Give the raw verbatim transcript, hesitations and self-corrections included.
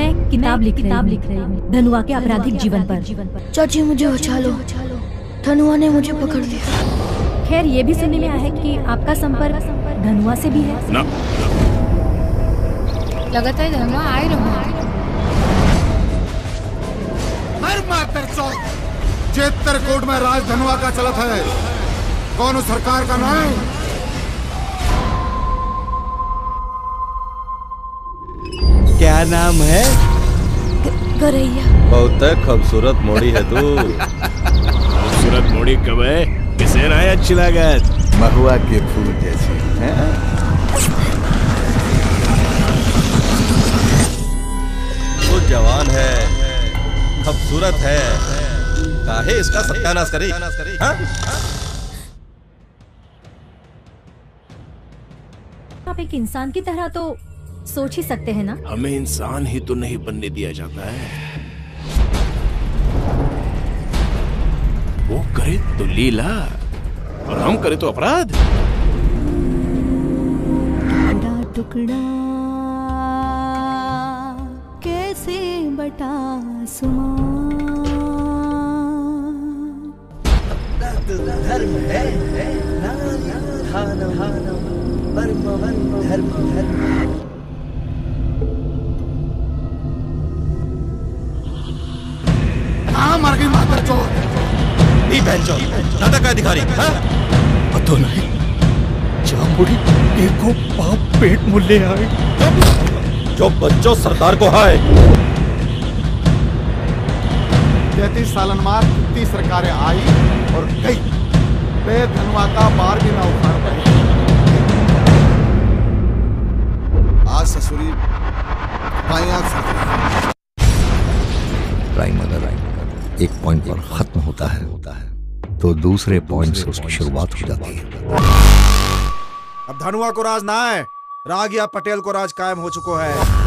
मैं किताब लिख किताब लिख रही हूँ धनुआ के आपराधिक जीवन पर। चाची मुझे बचा लो, धनुआ ने मुझे पकड़ लिया। खैर ये भी सुनने में आया है कि आपका संपर्क धनुआ से भी है ना। लगता है धनुआ आ ही रहा है। जेतर कोट में राज धनुआ का चलत है, कौन सरकार का नाम? क्या नाम है? गरैया। बहुत खूबसूरत मोड़ी है तू। खूबसूरत मोड़ी कब है? किसे ना अच्छी लागत? महुआ के फूल जैसी है। तू जवान है, खूबसूरत है, काहे इसका सत्यानाश करी? हाँ? आप एक इंसान की तरह तो सोच ही सकते हैं ना। हमें इंसान ही तो नहीं बनने दिया जाता है। वो करे तो लीला और हम करे तो अपराध। टुकड़ा टुकड़ा कैसे बटा सुमा। धर्म है, धर्म धर्म। हाँ मर गई मातर चोर। नाटक का अधिकारी पतो नहीं जामुड़ी देखो बाप पेट मुल्ले आए जो बच्चों सरदार को हाय। तैतीस सालन मार कितनी सरकारें आई और गई, बे धनुआ का बार भी ना उखाड़ पाई। आज ससुरी राइम अगर राइम एक पॉइंट पर खत्म होता है होता है तो दूसरे पॉइंट से उसकी शुरुआत हो जाती है। अब धनुआ को राज ना है, रागिया पटेल को राज कायम हो चुको है।